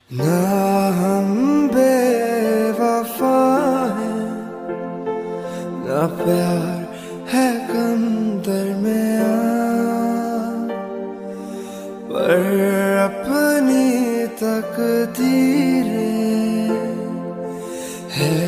ना हम बेवफा हैं, ना प्यार है कम दरमियां, पर अपनी तकदीरें है